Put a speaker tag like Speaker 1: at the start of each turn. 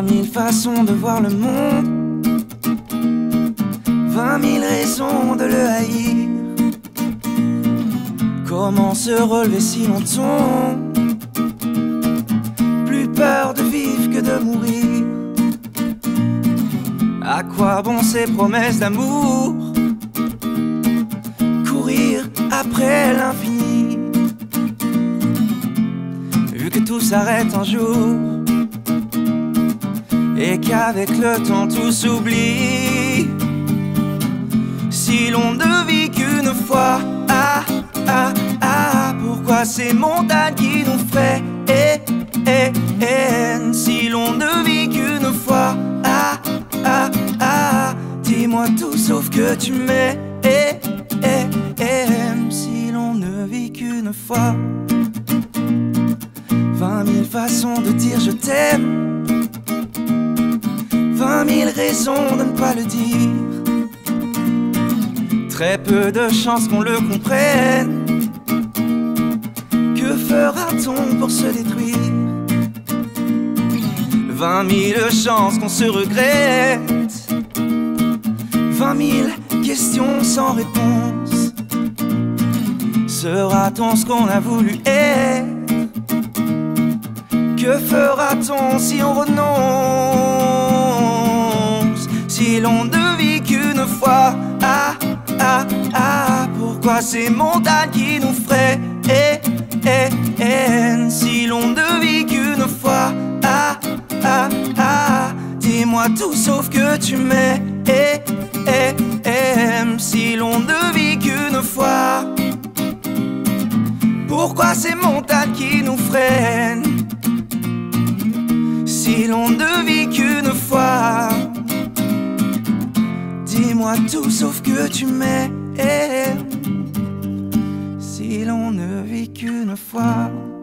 Speaker 1: 000 façons de voir le monde, 20 000 raisons de le haïr. Comment se relever si l'on tombe? Plus peur de vivre que de mourir. À quoi bon ces promesses d'amour? Courir après l'infini. Vu que tout s'arrête un jour et qu'avec le temps tout s'oublie. Si l'on ne vit qu'une fois, pourquoi ces montagnes qui nous freinent? Si l'on ne vit qu'une fois, dis-moi tout sauf que tu m'aimes. Si l'on ne vit qu'une fois, 20 000 façons de dire je t'aime, 20 000 raisons de ne pas le dire. Très peu de chances qu'on le comprenne. Que fera-t-on pour se détruire? 20 000 chances qu'on se regrette, 20 000 questions sans réponse. Sera-t-on ce qu'on a voulu être? Que fera-t-on si on renonce? Si l'on ne vit qu'une fois, pourquoi ces montagnes qui nous freinent? Si l'on ne vit qu'une fois, dis-moi tout sauf que tu m'aimes. Si l'on ne vit qu'une fois, pourquoi ces montagnes qui nous freinent? Si l'on ne vit qu'une fois, dis-moi tout sauf que tu m'aimes. Si l'on ne vit qu'une fois.